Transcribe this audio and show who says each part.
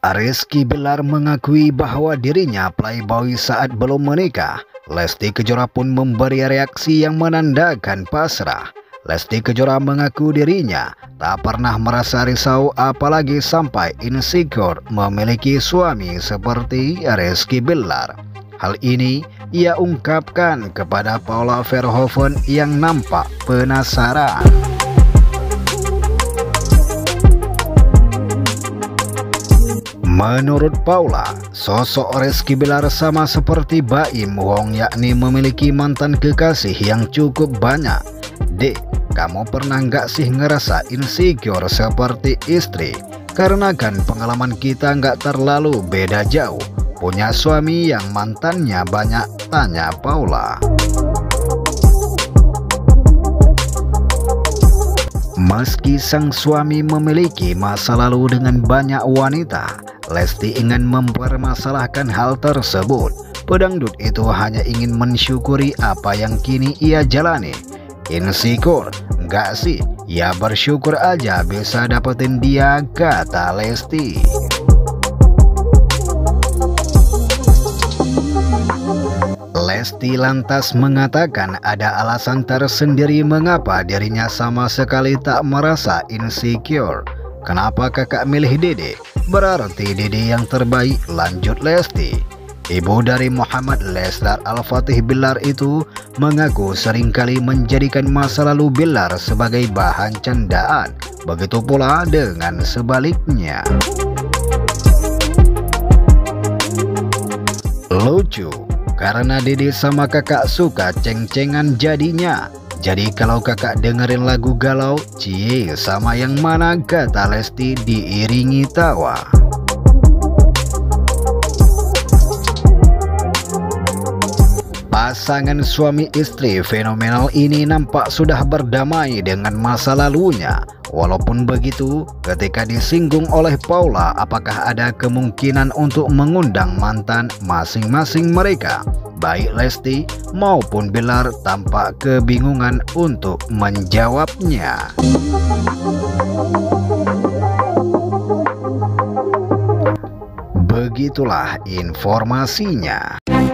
Speaker 1: Rizky Bilar mengakui bahwa dirinya playboy saat belum menikah. Lesti Kejora pun memberi reaksi yang menandakan pasrah. Lesti Kejora mengaku dirinya tak pernah merasa risau apalagi sampai insecure memiliki suami seperti Rizky Bilar. Hal ini ia ungkapkan kepada Paula Verhoeven yang nampak penasaran. Menurut Paula, sosok Rizky Bilar sama seperti Baim Wong, yakni memiliki mantan kekasih yang cukup banyak. Dek, kamu pernah nggak sih ngerasa insecure seperti istri? Karena kan pengalaman kita nggak terlalu beda jauh. Punya suami yang mantannya banyak, tanya Paula. Meski sang suami memiliki masa lalu dengan banyak wanita, Lesti ingin mempermasalahkan hal tersebut. Pedangdut itu hanya ingin mensyukuri apa yang kini ia jalani. Insecure? Enggak sih, ya bersyukur aja bisa dapetin dia, kata Lesti. Lesti lantas mengatakan ada alasan tersendiri mengapa dirinya sama sekali tak merasa insecure. Kenapa kakak milih Dede? Berarti Dede yang terbaik, lanjut Lesti. Ibu dari Muhammad, Leslar Al-Fatih Bilar itu mengaku seringkali menjadikan masa lalu Bilar sebagai bahan candaan. Begitu pula dengan sebaliknya. Lucu, karena Dede sama kakak suka ceng-cengan jadinya. Jadi kalau kakak dengerin lagu galau, cie sama yang mana, kata Lesti diiringi tawa. Pasangan suami istri fenomenal ini nampak sudah berdamai dengan masa lalunya. Walaupun begitu, ketika disinggung oleh Paula apakah ada kemungkinan untuk mengundang mantan masing-masing mereka, baik Lesti maupun Bilar tampak kebingungan untuk menjawabnya. Begitulah informasinya.